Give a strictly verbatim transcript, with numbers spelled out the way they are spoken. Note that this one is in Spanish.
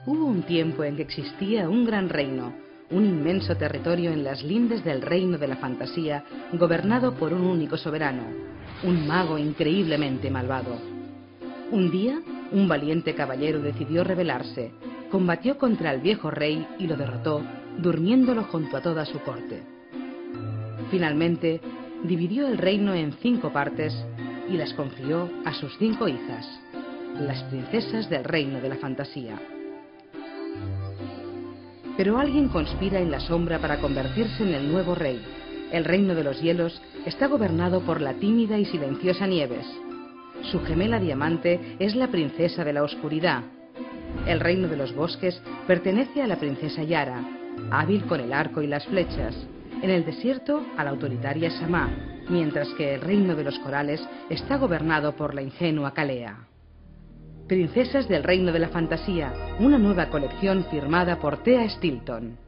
Hubo un tiempo en que existía un gran reino, un inmenso territorio en las lindes del reino de la fantasía, gobernado por un único soberano, un mago increíblemente malvado. Un día, un valiente caballero decidió rebelarse, combatió contra el viejo rey y lo derrotó, durmiéndolo junto a toda su corte. Finalmente, dividió el reino en cinco partes y las confió a sus cinco hijas, las princesas del reino de la fantasía. Pero alguien conspira en la sombra para convertirse en el nuevo rey. El reino de los hielos está gobernado por la tímida y silenciosa Nieves. Su gemela Diamante es la princesa de la oscuridad. El reino de los bosques pertenece a la princesa Yara, hábil con el arco y las flechas. En el desierto, a la autoritaria Samá, mientras que el reino de los corales está gobernado por la ingenua Calea. Princesas del reino de la fantasía, una nueva colección firmada por Thea Stilton.